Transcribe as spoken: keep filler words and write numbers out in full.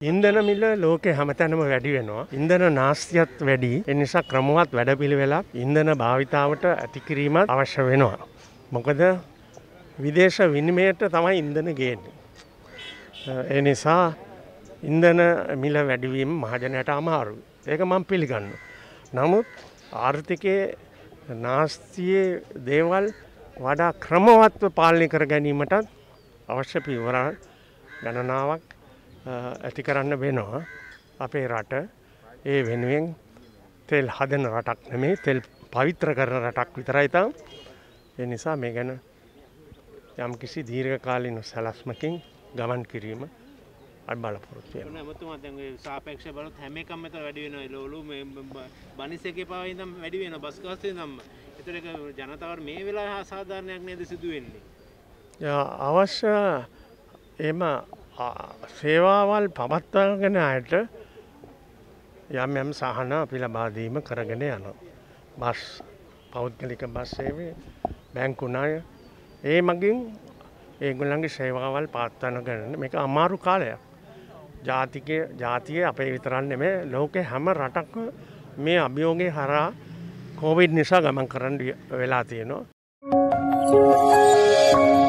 ඉන්ධන මිල ලෝකේ හැමතැනම වැඩි වෙනවා. ඉන්ධන නාස්තියත් වැඩි. ඒ නිසා ක්‍රමවත් වැඩපිළිවෙලක් ඉන්ධන භාවිතාවට ඇති කිරීමත් අවශ්‍ය වෙනවා. මොකද විදේශ විනිමයට තමයි ඉන්ධන ගේන්නේ. ඒ නිසා ඉන්ධන මිල වැඩිවීම මහජනයට අමාරුයි. ඒක මම පිළිගන්නවා. නමුත් ආර්ථිකයේ නාස්තියේ දේවල් වඩා ක්‍රමවත්ව පාලනය කර ගැනීමට අවශ්‍ය පියවර ගණනාවක් ඇති කරන්න වෙනවා. අපේ රට ඒ වෙනුවෙන් තෙල් හදන රටක් නෙමෙයි තෙල් පවිත්‍ර කරන රටක් විතරයි තාම. ඒ නිසා මේ ගැන යම්කිසි දීර්ඝකාලීන සැලැස්මකින් ගමන් කිරීම අපි බලාපොරොත්තු වෙනවා. එමතුමා දැන් ඒ සාපේක්ෂ බලත් හැම එකම මෙතන වැඩි වෙනවා. ලෝලු මේ බනිස් එකේ පාව ඉඳන් වැඩි වෙනවා. බස් ගාස්තුවේ ඉඳන්. ඒතර ඒක ජනතාවට මේ වෙලාවේ අසාධාරණයක් නේද සිදු වෙන්නේ? අවශ්‍ය එම සේවාවල් පවත්වාගෙන අයට යම් යම් සහන අපි ලබා දීම කරගෙන යනවා. බස් පෞද්ගලික බස් සේවය බැංකු ණය ඒ මගින් ඒගොල්ලන්ගේ සේවාවල් පවත්වන ගන්න මේක අමාරු කාලයක්. ජාතිකයේ ජාතියේ අපේ විතරක් නෙමෙයි ලෝකේ හැම රටක්ම මේ අභියෝගය හරහා කොවිඩ් නිසා ගමන් කරන්න වෙලා තියෙනවා.